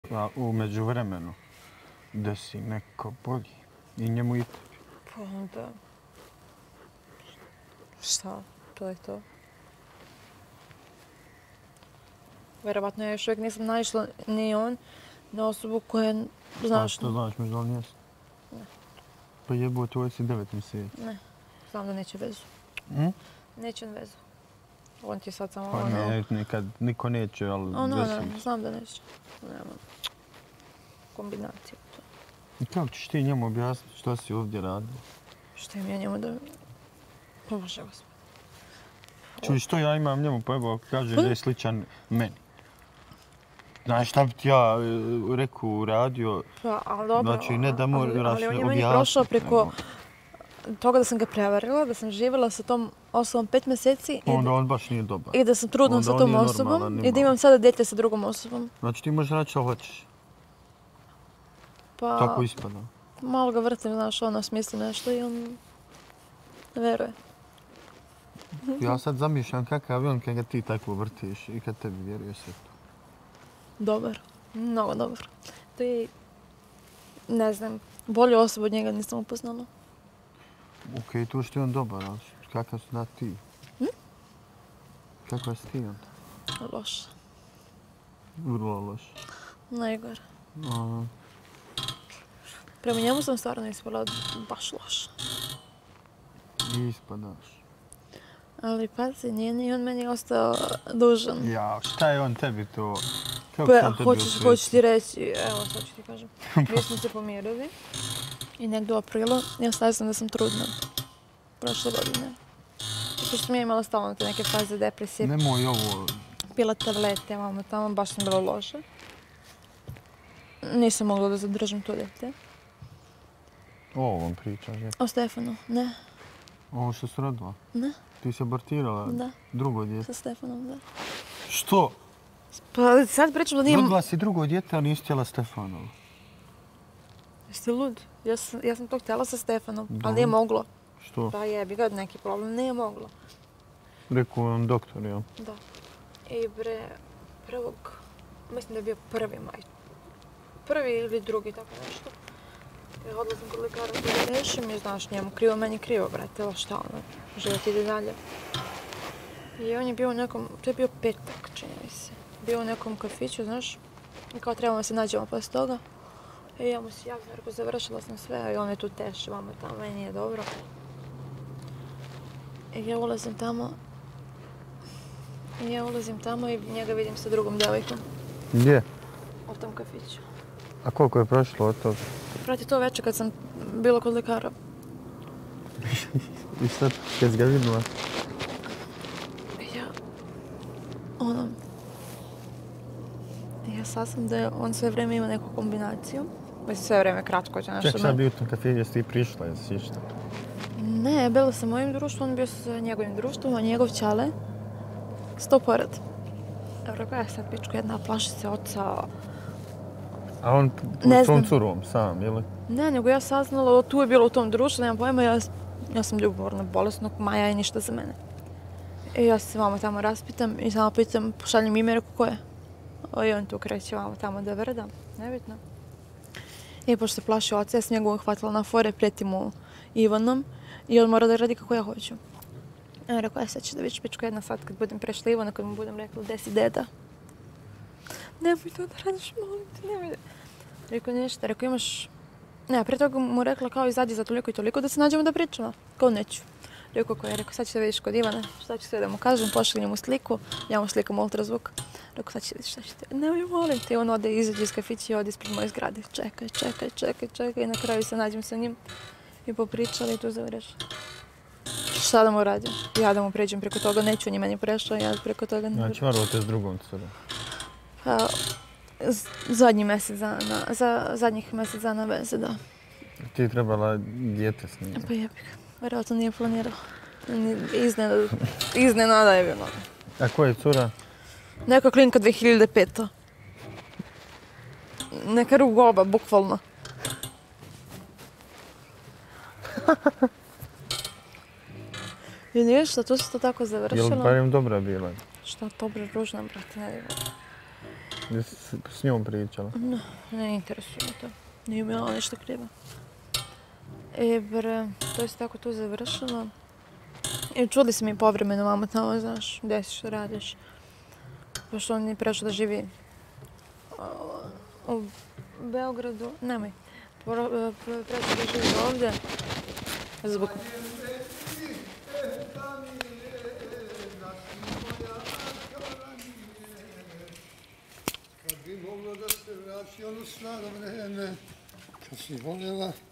A u međuvremenu desi neko bolji. I njemu i tebi. Pa onda... Šta? To je to. Vjerovatno ja još uvijek nisam naišla ni on na osobu koja, znaš... Pa što znaš, možda on jest? Ne. Pa jebote, ovo si 9 mjeseci. Ne. Znam da neće vezu. Neće on vezu. On ti sad samo Pa ne, nikad, niko neće, ali znam da neće. Nema kombinaciju. I kako ćeš ti njemu objasniti što si ovdje radio? Što im ja njemu da... Bože gospod. Čuj, što ja imam njemu, pa evo, kaže da je sličan meni. Znaš šta bi ti ja rekao, radio, Pa, ali dobro, znači ne da moraš objasniti. Ali on je meni prošao preko toga da sam ga prevarila, da sam živjela sa tom osobom 5 mjeseci. Onda on baš nije dobar. I da sam trudna sa tom osobom i da imam sada dijete sa drugom osobom. Znači ti možeš raditi što hoćeš. Pa... Tako ispada. Malo ga vrtim, znaš, ono smisli nešto i on ne vjeruje. Ja sad zamišljam kakav je on kad ga ti tako vrtiš i kad tebi vjeruje sve to. Dobar, mnogo dobar. To je, ne znam, bolju osobu od njega nisam upoznala. Okej, to što je on dobar, ali kakav si da ti? Kakav si ti onda? Loš. Vrlo loš. Najgore. Prema njemu sam stvarno ispala baš loš. I ispadaš. Ali pazi, nije ni on meni ostao dužan. Ja, šta je on tebi to? Pa, hoćeš ti reći, evo sad ću ti kažem. Mi smo se pomirili i negdje u aprilu ja stavila sam da sam trudna. Prošle godine. Pošto sam ja imala stalno te neke faze depresije. Nemoj ovo. Pila tablete, mama tamo, baš sam bila loša. Nisam mogla da zadržim to dete. O ovom pričaš, je? O Stefanu, ne. Ovo što si rodila? Ne. Ti si abortirala? Da. Drugo dijete? Sa Stefanom, da. Što? Pa sad pričam da nije... Rodila si drugo dijete, a nisi htjela Stefanovu. Jeste lud? Ja sam to htjela sa Stefanom, ali nije moglo. Što? Pa jebi ga, neki problem, nije moglo. Rekao on doktor, jel? Da. I mislim da je bio 1. maj. 1. ili 2. tako nešto. Ja odlazim kod ljekara da rešim i znaš njemu krivo, meni krivo, brate, evo šta ono, život ide dalje. I on je bio u nekom, to je bio petak, čini mi se. Bio u nekom kafiću, znaš, i kao trebamo se nađemo posle toga. I ja mu se javim, rekao, završila sam sve, i on je tu teši, vamo tamo, meni nije dobro. I ja ulazim tamo i njega vidim sa drugom djevojkom. Gdje? U tom kafiću. A koliko je prošlo od toga? Prati to večer kad sam bila kod ljekara. I sad, kad si ga vidjela? Ja saznam da on sve vrijeme ima neku kombinaciju. Mislim, sve vrijeme kratko će nešto... Ček, sad bi u tom kafiću, jesi ti prišla, jesi išta? Ne, bila sam mojim društvom, on bio sa njegovim društvom, a njegov ćale sto pored. Rekao ja sad pičku jedna plašica oca. A on s tom curom sam, jel? Ne, nego ja saznala, tu je bilo u tom društvu, nemam pojma, ja sam ljubomorna, bolesnog, Maja je ništa za mene. I ja se vama tamo raspitam i samo pitam, pošaljem ime, rekao ko je? I on tu kreće vamo tamo da vrda, nebitno. I pošto se plaši oca, ja sam njegovom hvatila na fore, prijeti mu Ivanom i on mora da radi kako ja hoću. Ja rekao, sad ću da vidiš pičku jedna sad kad budem prešla Ivana, kad mu budem rekla gdje si deda. Nemoj to da radiš, molim te, nemoj. Rekao, ništa, rekao, imaš... Ne, prije toga mu rekla kao izađi za toliko i toliko da se nađemo da pričamo. Kao neću. Rekao, sad ću da vidiš kod Ivana, šta ću sve da mu kažem, pošaljem mu sliku, ja mu slikam ultrazvuk. Rekao, sad ću vidiš šta ću te... Nemoj, molim te, on ode, izađe iz kafića i ode ispred moje zgrade. Čekaj i na kraju se nađem sa njim i popričali i tu završila. Šta da mu radim? Ja da mu pređem preko toga, neću, on je meni prešao, ja preko toga ne... Znači, varovate s drugom curom? Zadnjih mjesec dana veze, da. Ti je trebala dijete s njim? Pa jebi ga, vjerojatno nije planirao. Iznenada je bilo. A koja je cura? Neka klinka 2005. Neka rugoba, bukvalno. I ništa, tu se to tako završilo. Jel barem dobra bila? Šta, dobra, ružna, brate, ne diva. Jesi s njom pričala? Ne interesuje me to. Nije mi ona ništa kriva. To je tako to završilo. I čuli se mi povremeno mama tamo, znaš, gdje si, što radiš. Pošto on je prešao da živi u Beogradu, nemoj, prešao da živi ovdje. Zbog... Kad bi moglo da se vrati ono staro vreme, kad si voljela